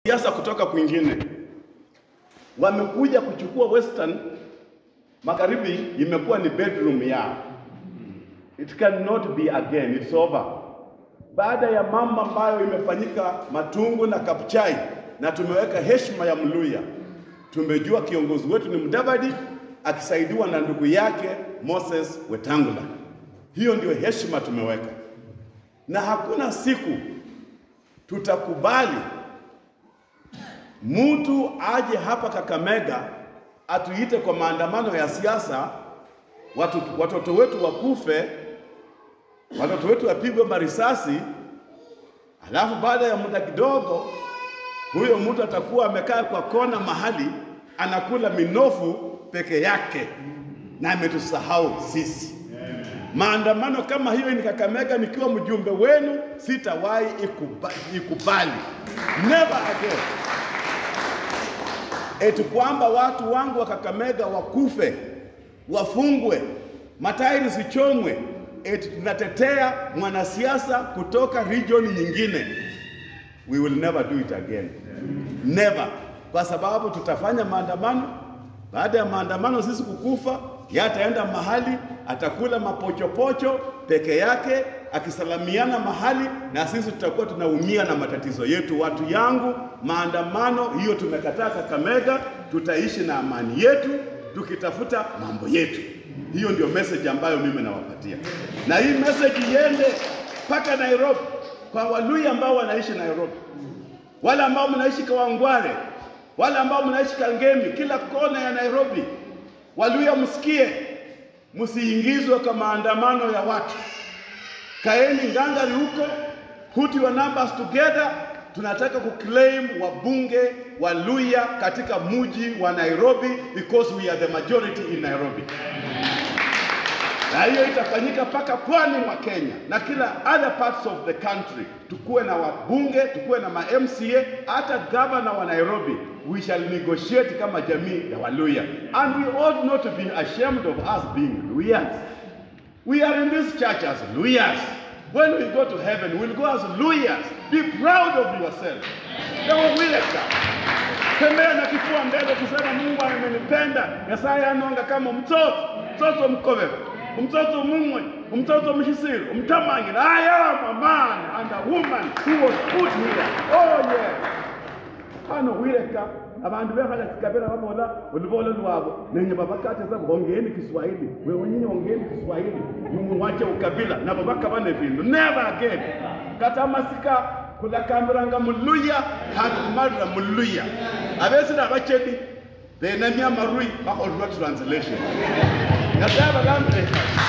Siasa kutoka kwingine wamekuja kuchukua Western Magharibi, imekuwa ni bedroom yao. It cannot be again, it's over. Baada ya mambo ambayo imefanyika Matungu na Kabuchai, na tumeweka heshima ya Mluhya, tumejua kiongozi wetu ni Mudavadi akisaidiwa na ndugu yake Moses Wetangula. Hiyo ndio heshima tumeweka, na hakuna siku tutakubali mtu aje hapa Kakamega atuite kwa maandamano ya siasa, watoto wetu wakufe, watoto wetu wapigwe marisasi, alafu baada ya muda kidogo huyo mtu atakuwa amekaa kwa kona mahali anakula minofu peke yake na ametusahau sisi. Maandamano kama hiyo ni Kakamega, nikiwa mjumbe wenu sitawahi ikubali. Never again. Eti kwamba watu wangu wa Kakamega wakufe, wafungwe, matairi sichomwe, eti tunatetea mwanasiasa kutoka region nyingine. We will never do it again. Never. Kwa sababu tutafanya maandamano, baada ya maandamano sisi kukufa, yataenda mahali atakula mapochopocho peke yake akisalamiana mahali, na sisi tutakuwa tunaumia na matatizo yetu. Watu yangu, maandamano hiyo tumekataa Kakamega, tutaishi na amani yetu tukitafuta mambo yetu. Hiyo ndio message ambayo mimi nawapatia, na hii message iende mpaka Nairobi kwa Waluhya ambao wanaishi Nairobi, wale ambao mnaishi Kawangware, wale ambao mnaishi Kangemi, kila kona ya Nairobi. Waluhya msikie, msiingizwe kwa maandamano ya watu. Kaeni ngangari huko, put your numbers together. Tunataka kuclaim wabunge wa Luhya katika mji wa Nairobi, because we are the majority in Nairobi. Na hiyo itafanyika paka pwani mwa Kenya na kila other parts of the country. Tukuwe na wabunge, tukuwe na ma-MCA, hata governor wa Nairobi. We shall negotiate kama jamii ya Waluhya. And we ought not to be ashamed of us being Luhyas. We are in this church as Luhyas. When we go to heaven, we'll go as Luhyas. Be proud of yourself. Tembea na kifua mbele kusema Mungu amenipenda. Yesaya anonga kama mtoto mkove, mtoto mumwe, mtoto mshisiru, mtamangi. I am a man and a woman who was put here. Oh yeah. Hano wireka abantu bekhala kikabela babola ulibola lwabo nenye babakate zabo ongeeni Kiswahili. Wewe nyinyi ongeeni Kiswahili, mumwache ukabila na babaka bane vindu. Never again. Kata masika kula kameranga Muluhya hakumarra Muluhya abesi na bachedi benamya marui bakolwa translation. Ngaba gambe